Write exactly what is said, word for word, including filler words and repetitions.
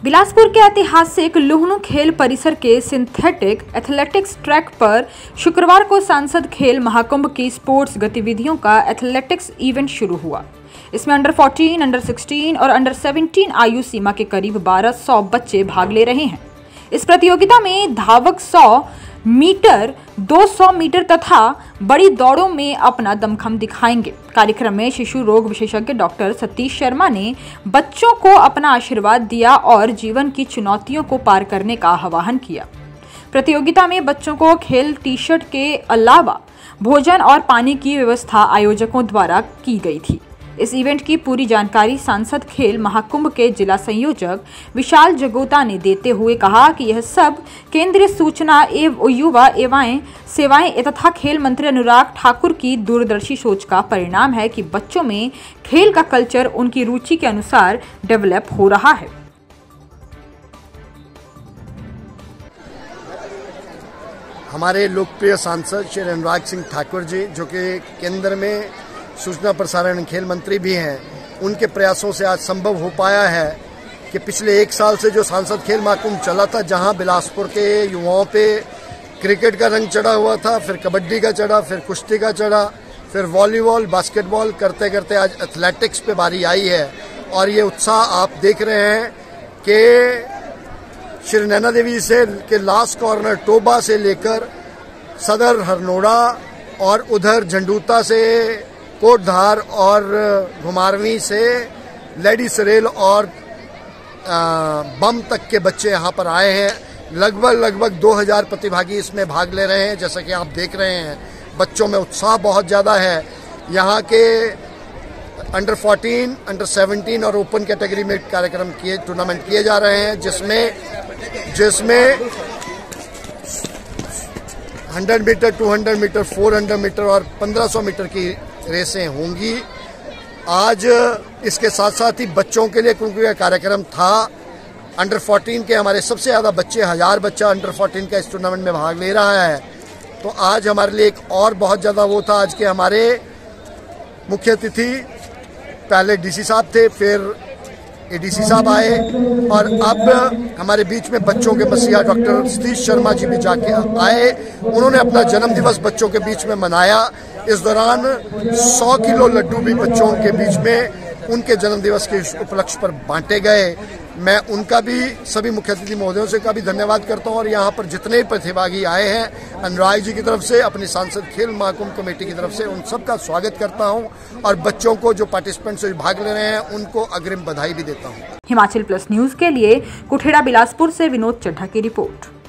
बिलासपुर के ऐतिहासिक लुहणु खेल परिसर के सिंथेटिक एथलेटिक्स ट्रैक पर शुक्रवार को सांसद खेल महाकुंभ की स्पोर्ट्स गतिविधियों का एथलेटिक्स इवेंट शुरू हुआ। इसमें अंडर चौदह, अंडर सोलह और अंडर सत्रह आयु सीमा के करीब बारह सौ बच्चे भाग ले रहे हैं। इस प्रतियोगिता में धावक सौ मीटर, दो सौ मीटर तथा बड़ी दौड़ों में अपना दमखम दिखाएंगे। कार्यक्रम में शिशु रोग विशेषज्ञ डॉक्टर सतीश शर्मा ने बच्चों को अपना आशीर्वाद दिया और जीवन की चुनौतियों को पार करने का आह्वान किया। प्रतियोगिता में बच्चों को खेल टी शर्ट के अलावा भोजन और पानी की व्यवस्था आयोजकों द्वारा की गई थी। इस इवेंट की पूरी जानकारी सांसद खेल महाकुंभ के जिला संयोजक विशाल जगोता ने देते हुए कहा कि यह सब केंद्रीय सूचना एवं युवा एवं सेवाएं तथा खेल मंत्री अनुराग ठाकुर की दूरदर्शी सोच का परिणाम है कि बच्चों में खेल का कल्चर उनकी रुचि के अनुसार डेवलप हो रहा है। हमारे लोकप्रिय सांसद श्री अनुराग सिंह ठाकुर जी, जो कि केंद्र में सूचना प्रसारण खेल मंत्री भी हैं, उनके प्रयासों से आज संभव हो पाया है कि पिछले एक साल से जो सांसद खेल महाकुंभ चला था, जहां बिलासपुर के युवाओं पे क्रिकेट का रंग चढ़ा हुआ था, फिर कबड्डी का चढ़ा, फिर कुश्ती का चढ़ा, फिर वॉलीबॉल, बास्केटबॉल करते करते आज एथलेटिक्स पे बारी आई है। और ये उत्साह आप देख रहे हैं कि श्री नैना देवी से के लास्ट कॉर्नर टोबा से लेकर सदर हरनोड़ा और उधर झंडूता से कोटधार और घुमारवी से लेडी सरेल और बम तक के बच्चे यहाँ पर आए हैं। लगभग लगभग दो हज़ार प्रतिभागी इसमें भाग ले रहे हैं। जैसा कि आप देख रहे हैं, बच्चों में उत्साह बहुत ज़्यादा है। यहाँ के अंडर चौदह, अंडर सत्रह और ओपन कैटेगरी में कार्यक्रम किए टूर्नामेंट किए जा रहे हैं, जिसमें जिसमें सौ मीटर, दो सौ मीटर, चार सौ मीटर और पंद्रह सौ मीटर की रेसें होंगी। आज इसके साथ साथ ही बच्चों के लिए, क्योंकि यह कार्यक्रम था, अंडर चौदह के हमारे सबसे ज़्यादा बच्चे, हजार बच्चा अंडर चौदह का इस टूर्नामेंट में भाग ले रहा है। तो आज हमारे लिए एक और बहुत ज़्यादा वो था। आज के हमारे मुख्य अतिथि पहले डीसी साहब थे, फिर एडीसी साहब आए और अब हमारे बीच में बच्चों के मसीहा डॉक्टर सतीश शर्मा जी भी जाके आए। उन्होंने अपना जन्म दिवस बच्चों के बीच में मनाया। इस दौरान सौ किलो लड्डू भी बच्चों के बीच में उनके जन्म दिवस के उपलक्ष्य पर बांटे गए। मैं उनका भी, सभी मुख्य अतिथि महोदयों से का भी धन्यवाद करता हूं और यहाँ पर जितने प्रतिभागी आए हैं, अनुराग जी की तरफ से, अपनी सांसद खेल महाकुंभ कमेटी की तरफ से, उन सबका स्वागत करता हूं और बच्चों को, जो पार्टिसिपेंट्स भाग ले रहे हैं, उनको अग्रिम बधाई भी देता हूं। हिमाचल प्लस न्यूज के लिए कुठेड़ा बिलासपुर से विनोद चड्ढा की रिपोर्ट।